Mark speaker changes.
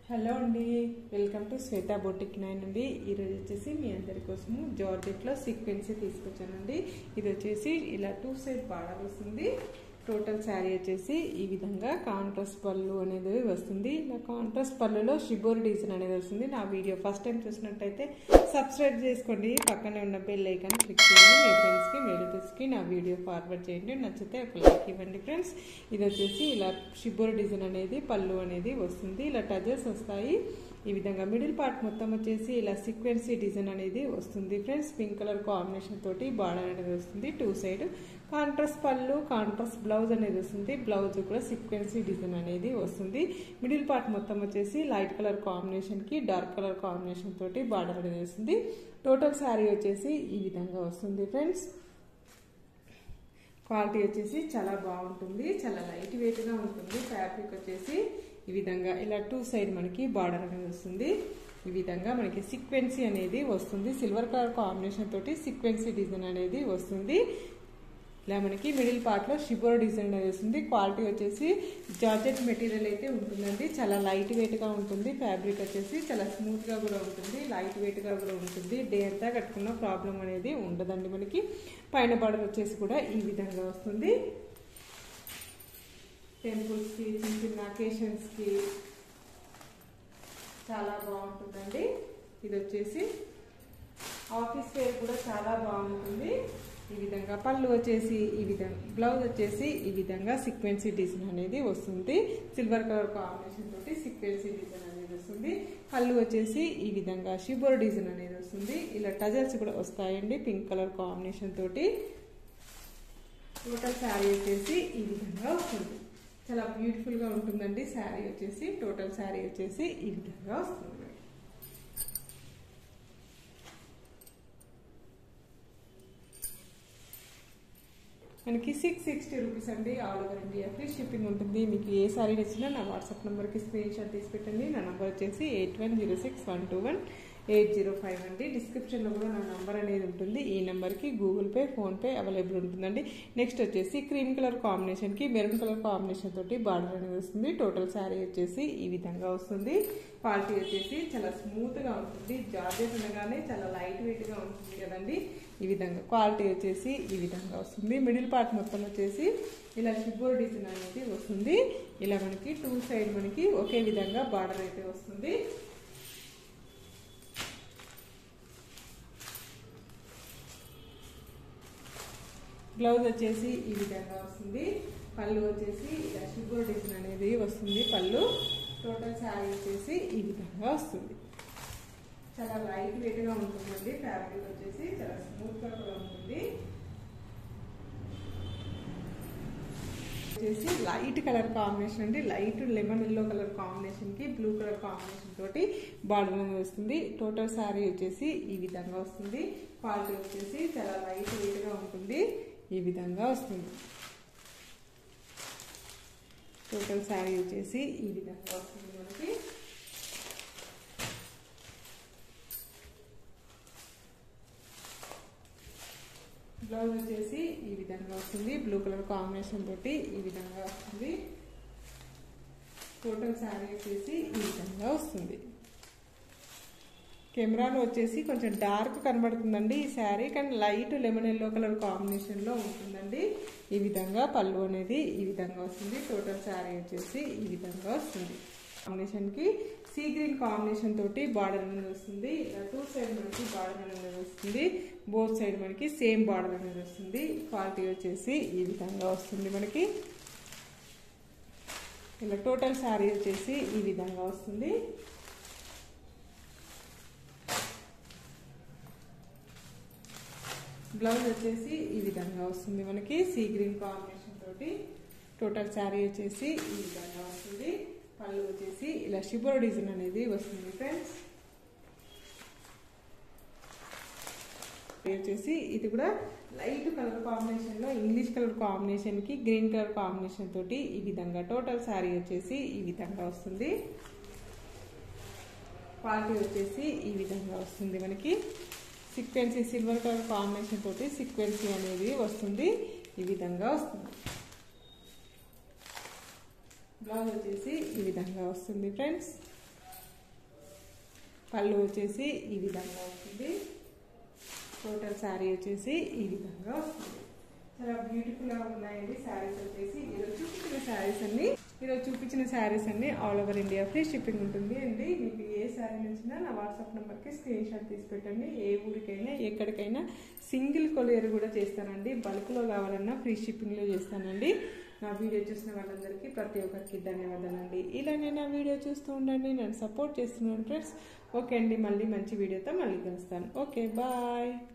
Speaker 1: Hello అండి, welcome to Shweta boutique 9 అండి. ఈరోజు వచ్చేసి మీ అందరి కోసము జార్జెట్లో సీక్వెన్సీ తీసుకొచ్చానండి. ఇది వచ్చేసి ఇలా 2 సైడ్ బార్డర్ వస్తుంది. టోటల్ శారీ వచ్చేసి ఈ విధంగా కాంట్రాస్ట్ పళ్ళు అనేది వస్తుంది. ఇలా కాంట్రాస్ట్ పళ్ళులో షిబోరి డిజైన్ అనేది వస్తుంది. నా వీడియో ఫస్ట్ టైం చూసినట్టయితే సబ్స్క్రైబ్ చేసుకోండి, పక్కనే ఉన్న బెల్ ఐకాన్ క్లిక్ చేయండి. మీ ఫ్రెండ్స్కి రిలేటివ్స్కి నా వీడియో ఫార్వర్డ్ చేయండి. నచ్చితే ఒక లైక్ ఇవ్వండి ఫ్రెండ్స్. ఇది వచ్చేసి ఇలా షిబోరి డిజైన్ అనేది పళ్ళు అనేది వస్తుంది. ఇలా టజల్స్ వస్తాయి. ఈ విధంగా మిడిల్ పార్ట్ మొత్తం వచ్చేసి ఇలా సీక్వెన్సీ డిజైన్ అనేది వస్తుంది ఫ్రెండ్స్. పింక్ కలర్ కాంబినేషన్ తోటి బార్డర్ అనేది వస్తుంది. 2 సైడ్ కాంట్రాస్ట్ పళ్ళు, కాంట్రాస్ట్ బ్లౌజ్ అనేది వస్తుంది. బ్లౌజ్ కూడా సీక్వెన్సీ డిజైన్ అనేది వస్తుంది. మిడిల్ పార్ట్ మొత్తం వచ్చేసి లైట్ కలర్ కాంబినేషన్ కి డార్క్ కలర్ కాంబినేషన్ తోటి బార్డర్ అనేది వస్తుంది. టోటల్ శారీ వచ్చేసి ఈ విధంగా వస్తుంది ఫ్రెండ్స్. క్వాలిటీ వచ్చేసి చాలా బాగుంటుంది, చాలా లైట్ వెయిట్ గా ఉంటుంది. ఫ్యాబ్రిక్ వచ్చేసి ఈ విధంగా ఇలా 2 సైడ్ మనకి బార్డర్ అనేది వస్తుంది. ఈ విధంగా మనకి సీక్వెన్సీ అనేది వస్తుంది. సిల్వర్ కలర్ కాంబినేషన్ తోటి సీక్వెన్సీ డిజైన్ అనేది వస్తుంది. ఇలా మనకి మిడిల్ పార్ట్ లో షిబోరి డిజైన్ అనేది వస్తుంది. క్వాలిటీ వచ్చేసి జార్జెట్ మెటీరియల్ అయితే ఉంటుందండి. చాలా లైట్ వెయిట్ గా ఉంటుంది. ఫ్యాబ్రిక్ వచ్చేసి చాలా స్మూత్ గా కూడా ఉంటుంది, లైట్ వెయిట్ గా కూడా ఉంటుంది. డే అంతా కట్టుకున్న ప్రాబ్లం అనేది ఉండదండి. మనకి పైన బార్డర్ వచ్చేసి కూడా ఈ విధంగా వస్తుంది. టెంపుల్స్ కి, చిన్న చిన్న అకేషన్స్ కి చాలా బాగుంటుందండి. ఇది వచ్చేసి ఆఫీస్ వేర్ కూడా చాలా బాగుంటుంది. ఈ విధంగా పళ్ళు వచ్చేసి ఈ విధంగా, బ్లౌజ్ వచ్చేసి ఈ విధంగా సీక్వెన్సీ డిజైన్ అనేది వస్తుంది. సిల్వర్ కలర్ కాంబినేషన్ తోటి సీక్వెన్సీ డిజైన్ అనేది వస్తుంది. పళ్ళు వచ్చేసి ఈ విధంగా షిబోరి డిజైన్ అనేది వస్తుంది. ఇలా టజల్స్ కూడా వస్తాయండి పింక్ కలర్ కాంబినేషన్ తోటి. టోటల్ శారీ వచ్చేసి ఈ విధంగా వస్తుంది. చాలా బ్యూటిఫుల్ గా ఉంటుందండి శారీ వచ్చేసి. టోటల్ శారీ వచ్చేసి ఈ విధంగా వస్తుంది. మనకి 660 రూపీస్ అండి. All over India free shipping ఉంటుంది. మీకు ఏ సారీ నచ్చినా నా వాట్సాప్ నెంబర్కి స్క్రీన్ షాట్ తీసి పెట్టండి. నా నెంబర్ వచ్చేసి 8106121805 అండి. డిస్క్రిప్షన్లో కూడా నా నెంబర్ అనేది ఉంటుంది. ఈ నెంబర్కి గూగుల్ పే, ఫోన్పే అవైలబుల్ ఉంటుందండి. నెక్స్ట్ వచ్చేసి క్రీమ్ కలర్ కాంబినేషన్కి మెరూన్ కలర్ కాంబినేషన్ తోటి బార్డర్ అనేది వస్తుంది. టోటల్ శారీ వచ్చేసి ఈ విధంగా వస్తుంది. క్వాలిటీ వచ్చేసి చాలా స్మూత్గా ఉంటుంది. జార్జెట్ అనగానే చాలా లైట్ వెయిట్గా ఉంటుంది కదండి. ఈ విధంగా క్వాలిటీ వచ్చేసి ఈ విధంగా వస్తుంది. మిడిల్ పార్ట్ మొత్తం వచ్చేసి ఇలా షిబోరి డిజైన్ అనేది వస్తుంది. ఇలా మనకి 2 సైడ్ మనకి ఒకే విధంగా బార్డర్ అయితే వస్తుంది. బ్లౌజ్ వచ్చేసి ఈ విధంగా వస్తుంది. పళ్ళు వచ్చేసి ఇలా షిబోరి డిజైన్ అనేది వస్తుంది. పళ్ళు టోటల్ శారీ వచ్చేసి ఈ విధంగా వస్తుంది. చాలా లైట్ వెయిట్ గా ఉంటుందండి. ఫ్యాబ్రిక్ వచ్చేసి చాలా స్మూత్ గా కూడా ఉంటుంది. వచ్చేసి లైట్ కలర్ కాంబినేషన్ అండి. Light lemon yellow colour combination కి బ్లూ కలర్ కాంబినేషన్ తోటి బార్డర్ అనేది వస్తుంది. టోటల్ శారీ వచ్చేసి ఈ విధంగా వస్తుంది. క్వాలిటీ వచ్చేసి చాలా లైట్ వెయిట్ గా ఉంటుంది. ఈ విధంగా వస్తుంది. టోటల్ శారీ వచ్చేసి ఈ విధంగా వస్తుంది మనకి. బ్లౌజ్ వచ్చేసి ఈ విధంగా వస్తుంది. బ్లూ కలర్ కాంబినేషన్ తోటి ఈ విధంగా వస్తుంది. టోటల్ శారీ వచ్చేసి ఈ విధంగా వస్తుంది. కెమెరాలో వచ్చేసి కొంచెం డార్క్ కనబడుతుందండి ఈ శారీ, కానీ light lemon yellow colour combination లో ఉంటుందండి. ఈ విధంగా పళ్ళు అనేది ఈ విధంగా వస్తుంది. టోటల్ శారీ వచ్చేసి ఈ విధంగా వస్తుంది. కాంబినేషన్ కి సీ గ్రీన్ కాంబినేషన్ తోటి బార్డర్ అనేది వస్తుంది. ఇలా 2 సైడ్ మనకి బార్డర్ అనేది వస్తుంది. బోత్ సైడ్ మనకి సేమ్ బార్డర్ అనేది వస్తుంది. క్వాలిటీ వచ్చేసి ఈ విధంగా వస్తుంది మనకి. ఇలా టోటల్ శారీ వచ్చేసి ఈ విధంగా వస్తుంది. బ్లౌజ్ వచ్చేసి ఈ విధంగా వస్తుంది మనకి. సీ గ్రీన్ కాంబినేషన్ తోటి టోటల్ శారీ వచ్చేసి ఈ విధంగా వస్తుంది. పళ్ళు వచ్చేసి ఇలా షిబోరి డిజైన్ అనేది వస్తుంది ఫ్రెండ్స్. వచ్చేసి ఇది కూడా లైట్ కలర్ కాంబినేషన్ లో ఇంగ్లీష్ కలర్ కాంబినేషన్ కి గ్రీన్ కలర్ కాంబినేషన్ తోటి ఈ విధంగా టోటల్ శారీ వచ్చేసి ఈ విధంగా వస్తుంది. క్వాలిటీ వచ్చేసి ఈ విధంగా వస్తుంది మనకి. సీక్వెన్సీ సిల్వర్ కలర్ కాంబినేషన్ తోటి సీక్వెన్సీ అనేది వస్తుంది. ఈ విధంగా వస్తుంది. బ్లౌజ్ వచ్చేసి ఈ విధంగా వస్తుంది ఫ్రెండ్స్. పళ్ళు వచ్చేసి ఈ విధంగా వస్తుంది. టోటల్ శారీ వచ్చేసి ఈ విధంగా వస్తుంది. చాలా బ్యూటిఫుల్గా ఉన్నాయండి శారీస్ వచ్చేసి. ఈరోజు చూపించిన శారీస్ అన్ని all over India free shipping ఉంటుంది అండి. మీకు ఏ శారీ నచ్చినా నా వాట్సాప్ నెంబర్కి స్క్రీన్ షాట్ తీసి పెట్టండి. ఏ ఊరికైనా ఎక్కడికైనా సింగిల్ కొరియర్ కూడా చేస్తానండి. బల్క్లో కావాలన్నా ఫ్రీ షిప్పింగ్లో చేస్తానండి. నా వీడియో చూసిన వాళ్ళందరికీ ప్రతి ఒక్కరికి ధన్యవాదాలండి. ఇలానే నా వీడియో చూస్తూ ఉండండి, నన్ను సపోర్ట్ చేస్తున్నాను ఫ్రెండ్స్. ఓకే అండి, మళ్ళీ మంచి వీడియోతో మళ్ళీ కలుస్తాను. Okay, bye.